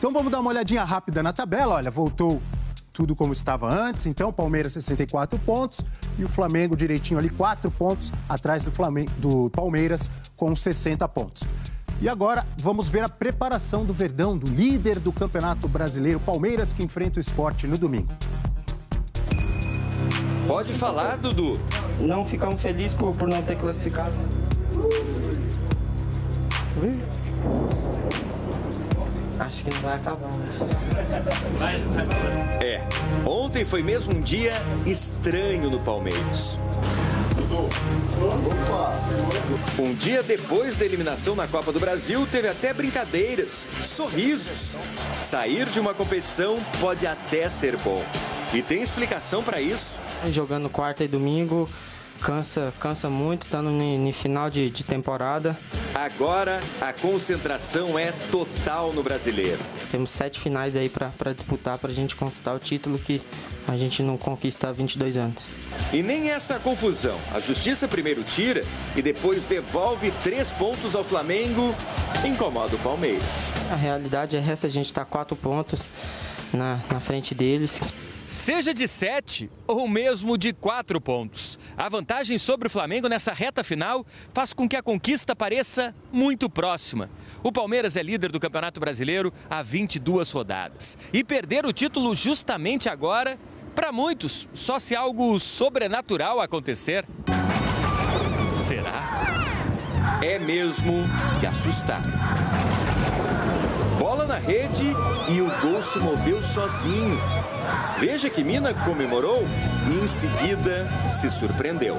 Então vamos dar uma olhadinha rápida na tabela. Olha, voltou tudo como estava antes. Então, Palmeiras 64 pontos e o Flamengo direitinho ali 4 pontos atrás do Palmeiras com 60 pontos. E agora vamos ver a preparação do Verdão, do líder do Campeonato Brasileiro, Palmeiras, que enfrenta o Sport no domingo. Pode falar, Dudu. Não ficamos felizes por não ter classificado. Acho que não vai acabar, né? Ontem foi mesmo um dia estranho no Palmeiras. Um dia depois da eliminação na Copa do Brasil, teve até brincadeiras, sorrisos. Sair de uma competição pode até ser bom. E tem explicação para isso. Jogando quarta e domingo, cansa muito, estando no final de temporada. Agora, a concentração é total no Brasileiro. Temos 7 finais aí para disputar, para a gente conquistar o título que a gente não conquista há 22 anos. E nem essa confusão. A Justiça primeiro tira e depois devolve 3 pontos ao Flamengo, incomoda o Palmeiras. A realidade é essa, a gente está 4 pontos na frente deles. Seja de 7 ou mesmo de 4 pontos. A vantagem sobre o Flamengo nessa reta final faz com que a conquista pareça muito próxima. O Palmeiras é líder do Campeonato Brasileiro há 22 rodadas. E perder o título justamente agora, para muitos, só se algo sobrenatural acontecer. Será? É mesmo de assustar. Bola na rede e o gol se moveu sozinho. Veja que Mina comemorou e em seguida se surpreendeu.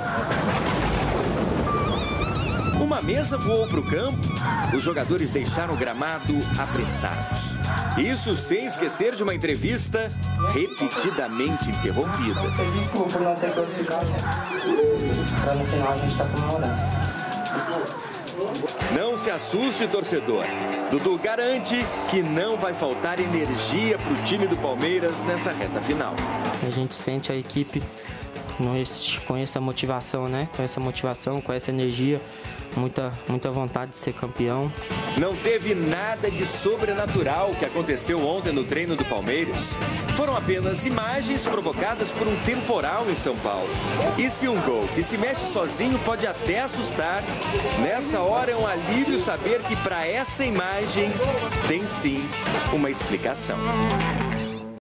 Uma mesa voou para o campo, os jogadores deixaram o gramado apressados. Isso sem esquecer de uma entrevista repetidamente interrompida. Feliz por não ter classificado. Para no final a gente está comemorando. Não se assuste, torcedor. Dudu garante que não vai faltar energia para o time do Palmeiras nessa reta final. A gente sente a equipe com essa motivação, né? Com essa motivação, com essa energia, muita vontade de ser campeão. Não teve nada de sobrenatural que aconteceu ontem no treino do Palmeiras. Foram apenas imagens provocadas por um temporal em São Paulo. E se um gol que se mexe sozinho pode até assustar, nessa hora é um alívio saber que para essa imagem tem sim uma explicação.